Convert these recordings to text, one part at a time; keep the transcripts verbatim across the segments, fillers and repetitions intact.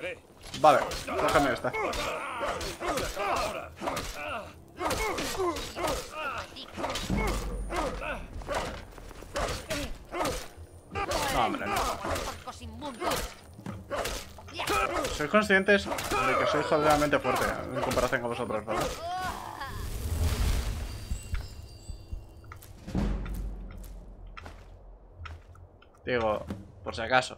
Vale, cógeme esta. No, hombre, no. Sois conscientes de que soy jodidamente fuerte en comparación con vosotros, ¿verdad? Digo, por si acaso.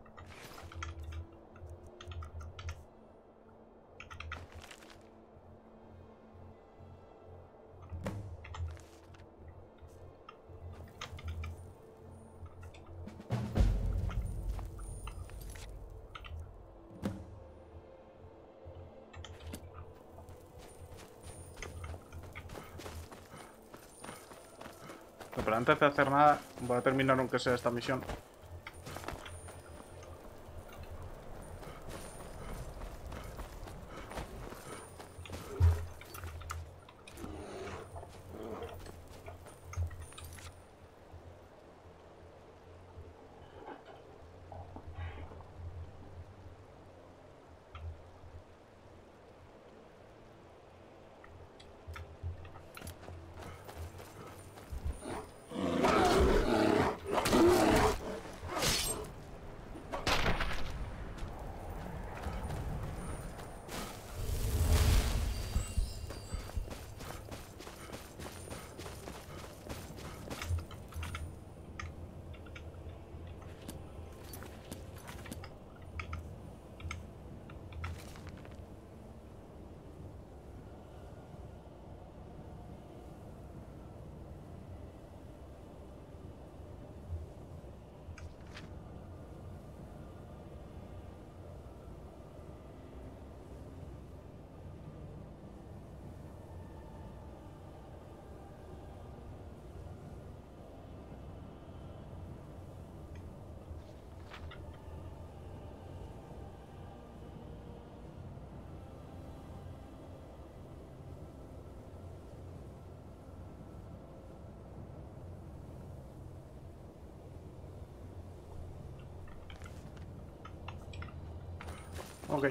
Pero antes de hacer nada, voy a terminar aunque sea esta misión. Ok.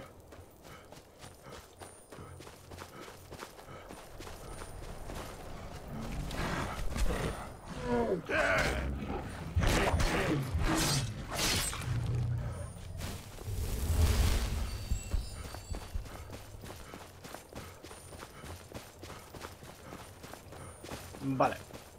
Vale.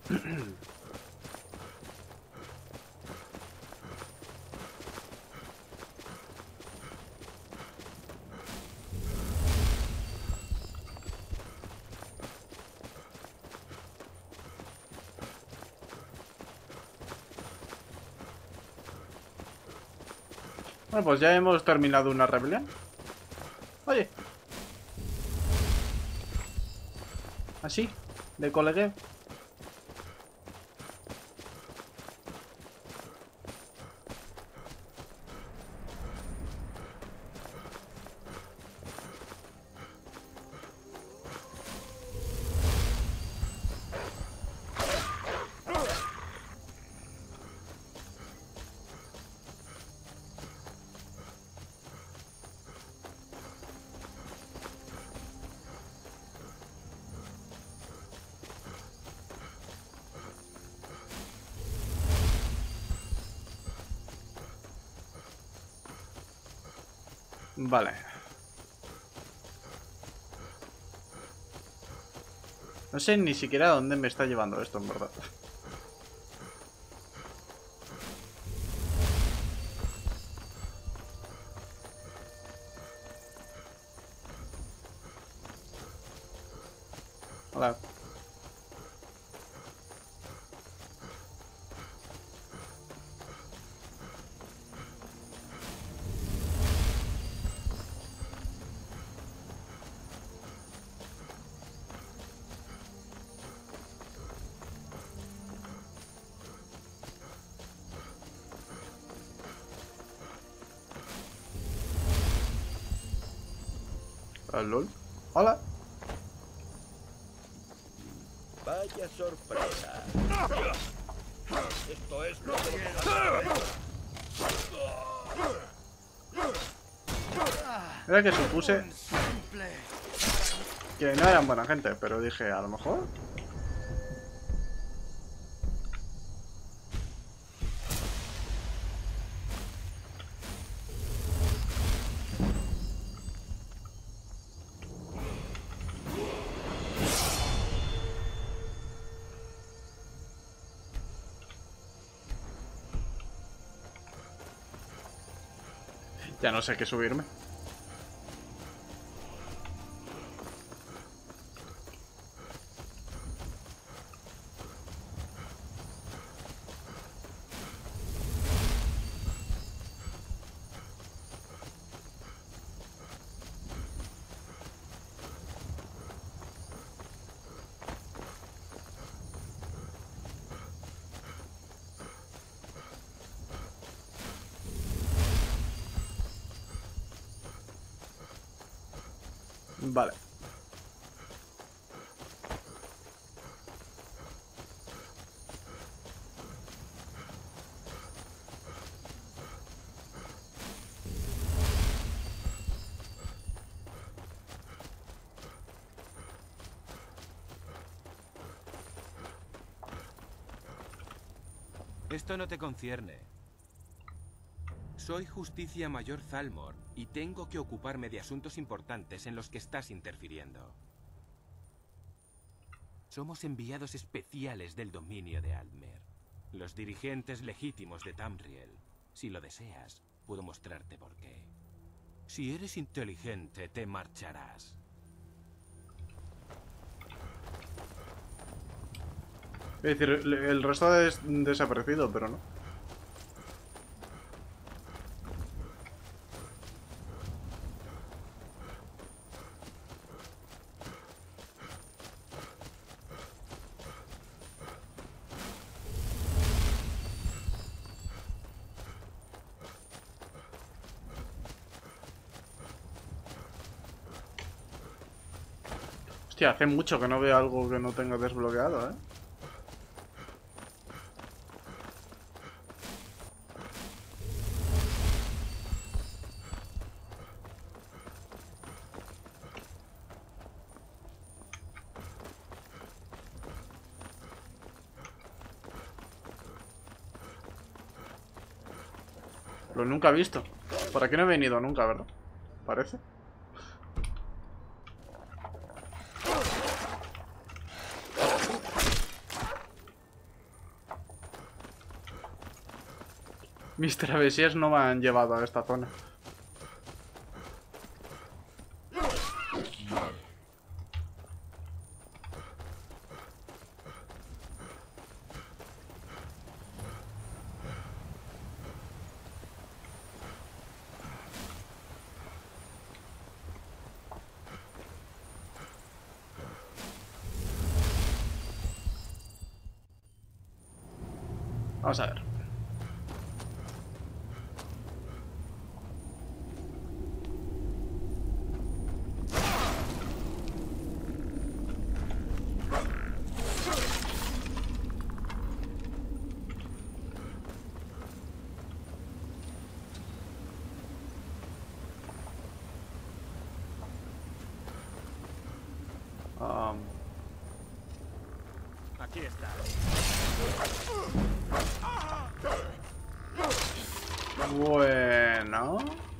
Bueno, pues ya hemos terminado una rebelión. Oye. Así, de colegueo. Vale. No sé ni siquiera a dónde me está llevando esto, en verdad. Hola. ¿Lol? Hola. Vaya sorpresa. Esto es lo que Era que supuse que no eran buena gente, pero dije, a lo mejor... Ya no sé qué subirme. Vale. Esto no te concierne. Soy Justicia Mayor Thalmor y tengo que ocuparme de asuntos importantes en los que estás interfiriendo. Somos enviados especiales del dominio de Aldmer, los dirigentes legítimos de Tamriel. Si lo deseas, puedo mostrarte por qué. Si eres inteligente, te marcharás. Es decir, el resto ha des desaparecido, pero no. Hostia, hace mucho que no veo algo que no tenga desbloqueado, ¿eh? Lo nunca he visto. Por aquí no he venido nunca, ¿verdad? Parece. Mis travesías no me han llevado a esta zona. Vamos a ver. Um, Aquí está. bueno.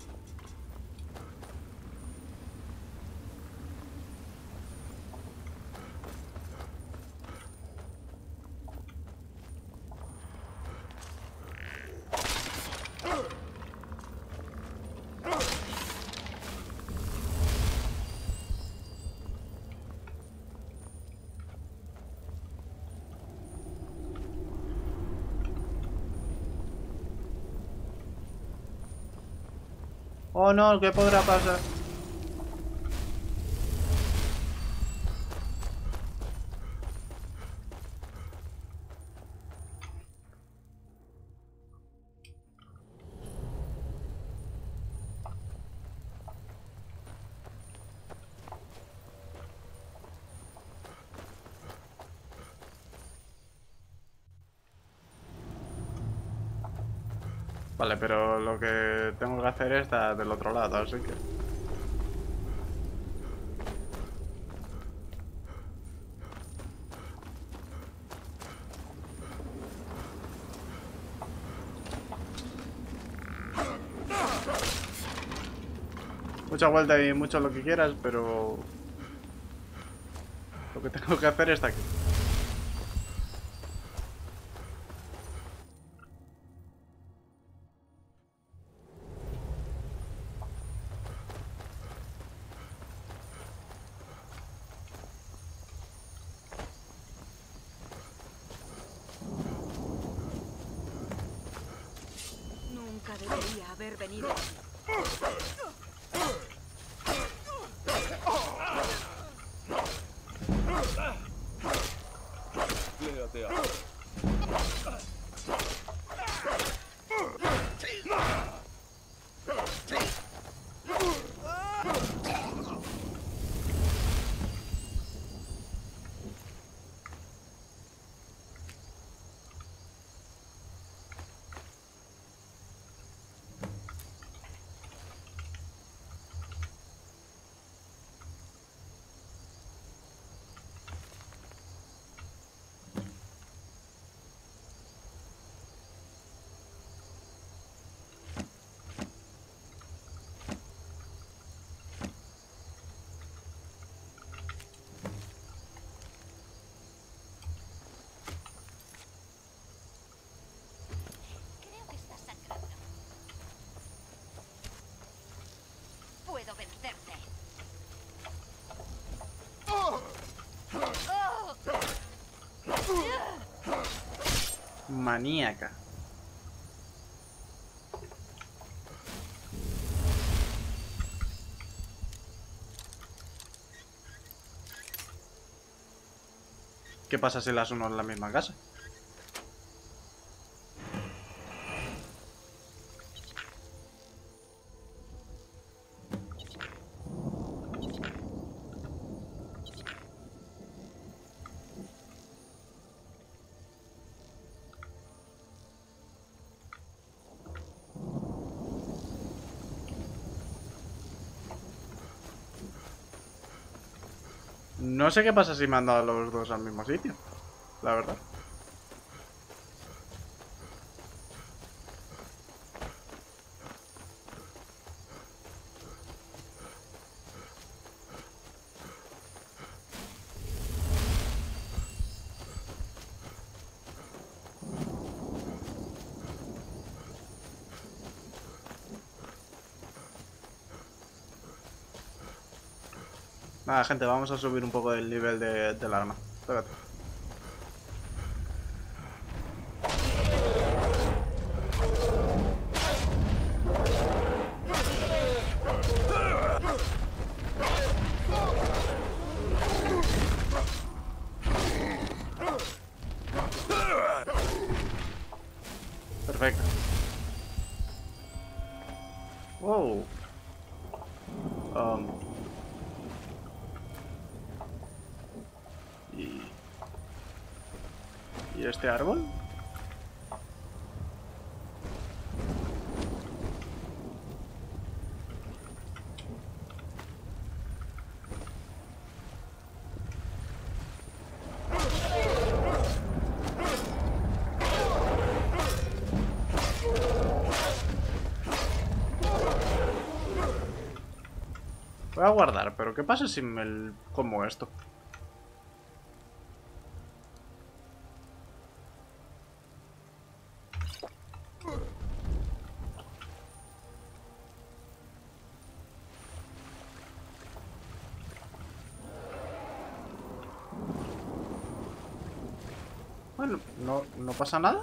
Oh no, ¿qué podrá pasar? Vale, pero lo que tengo que hacer es da- del otro lado, así que... Mucha vuelta y mucho lo que quieras, pero... Lo que tengo que hacer está aquí. Nunca debería haber venido. Quédate ahí. Creo que estás sangrando. Puedo vencerte. Maníaca. ¿Qué pasa si las uno en la misma casa? No sé qué pasa si mando a los dos al mismo sitio, la verdad. Nada, gente, vamos a subir un poco el nivel de, del arma. Espérate. Perfecto. Wow. Um. Y... ¿Y este árbol? Voy a guardar, pero ¿qué pasa si me como esto? Bueno, no, no pasa nada.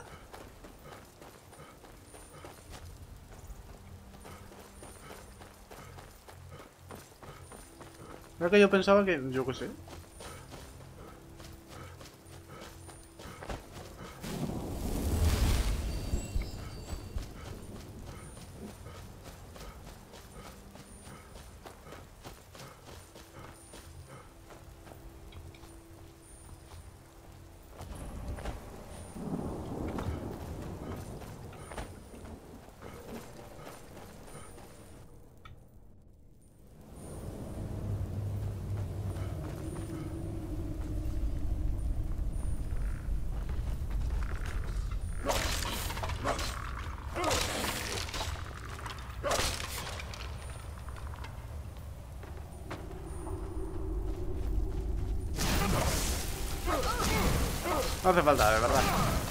Creo que yo pensaba que... Yo qué sé. No hace falta, de verdad.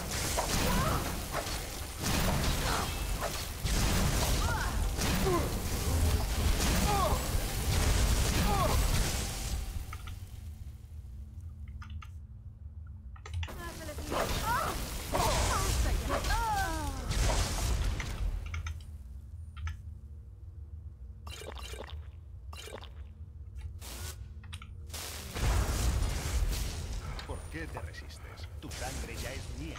¿Por qué te resistes? Tu sangre ya es mía.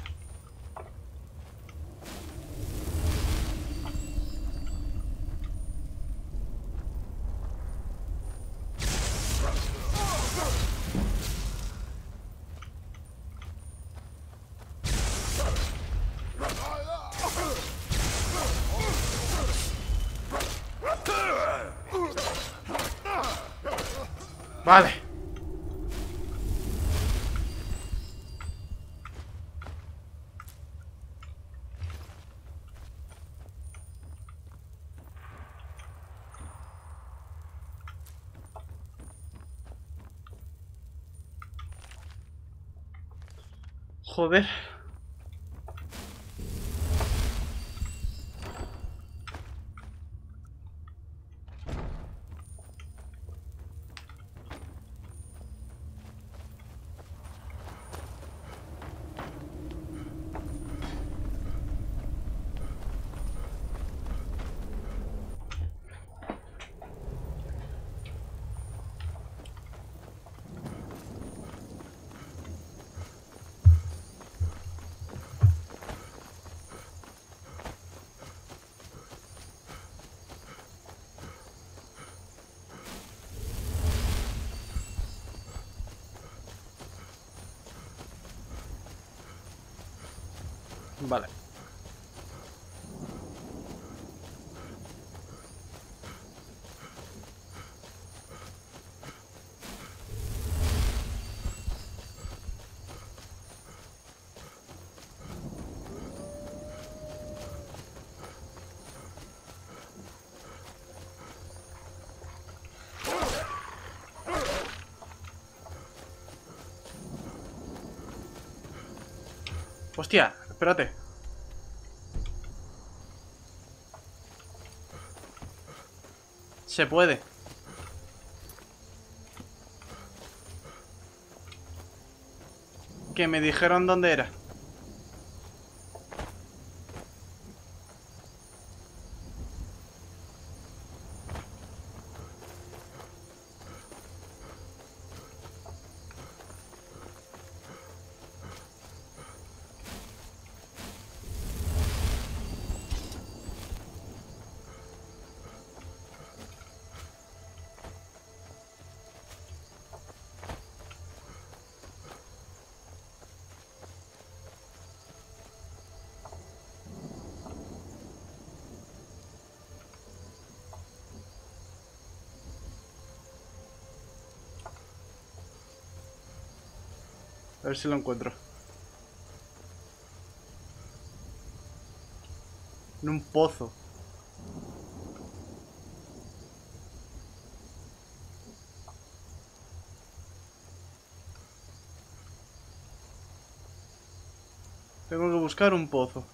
Vale. Joder. Vale. Hostia, espérate. Se puede. Que me dijeron dónde era. A ver si lo encuentro. En un pozo. Tengo que buscar un pozo.